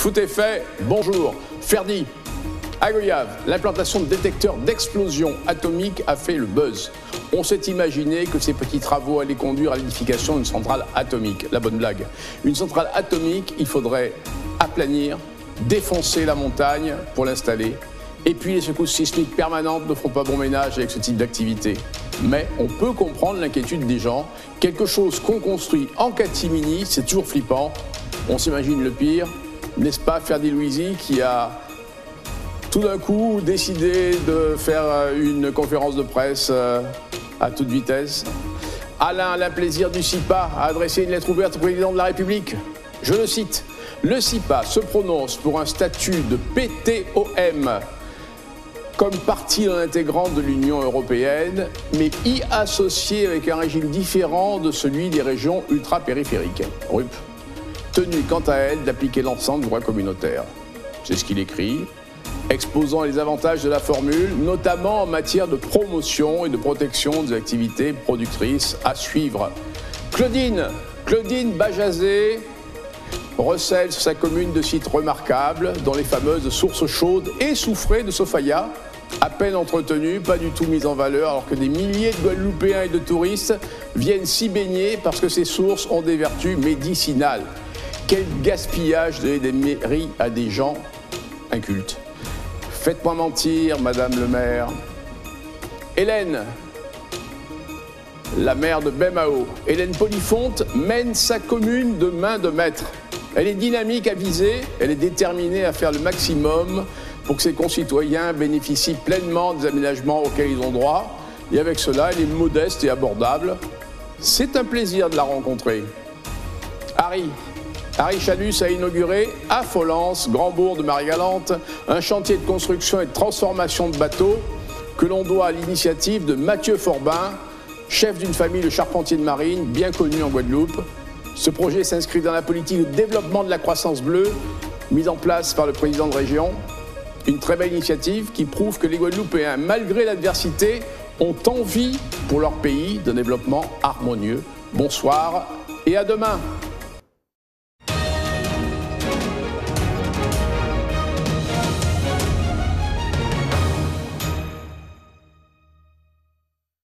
Foot est fait, bonjour. Ferdi, à Goyave, l'implantation de détecteurs d'explosion atomique a fait le buzz. On s'est imaginé que ces petits travaux allaient conduire à l'édification d'une centrale atomique. La bonne blague. Une centrale atomique, il faudrait aplanir, défoncer la montagne pour l'installer. Et puis les secousses sismiques permanentes ne feront pas bon ménage avec ce type d'activité. Mais on peut comprendre l'inquiétude des gens. Quelque chose qu'on construit en catimini, c'est toujours flippant. On s'imagine le pire, n'est-ce pas, Ferdi Louisi, qui a tout d'un coup décidé de faire une conférence de presse à toute vitesse. Alain Plaisir du CIPA a adressé une lettre ouverte au président de la République. Je le cite. Le CIPA se prononce pour un statut de PTOM comme partie non intégrante de l'Union européenne, mais y associée avec un régime différent de celui des régions ultra-périphériques. RUP. Tenue quant à elle d'appliquer l'ensemble du droit communautaire. C'est ce qu'il écrit, exposant les avantages de la formule, notamment en matière de promotion et de protection des activités productrices à suivre. Claudine Bajazet recèle sur sa commune de sites remarquables, dont les fameuses sources chaudes et soufrées de Sofaya, à peine entretenues, pas du tout mises en valeur, alors que des milliers de Guadeloupéens et de touristes viennent s'y baigner parce que ces sources ont des vertus médicinales. Quel gaspillage de des mairies à des gens incultes. Faites-moi mentir, Madame le maire. Hélène, la maire de Baie-Mahault, Hélène Polifonte mène sa commune de main de maître. Elle est dynamique, avisée, elle est déterminée à faire le maximum pour que ses concitoyens bénéficient pleinement des aménagements auxquels ils ont droit. Et avec cela, elle est modeste et abordable. C'est un plaisir de la rencontrer. Harry Chalus a inauguré à Folens, Grand-Bourg de Marie-Galante, un chantier de construction et de transformation de bateaux que l'on doit à l'initiative de Mathieu Forbin, chef d'une famille de charpentiers de marine bien connue en Guadeloupe. Ce projet s'inscrit dans la politique de développement de la croissance bleue mise en place par le président de région. Une très belle initiative qui prouve que les Guadeloupéens, malgré l'adversité, ont envie pour leur pays de développement harmonieux. Bonsoir et à demain.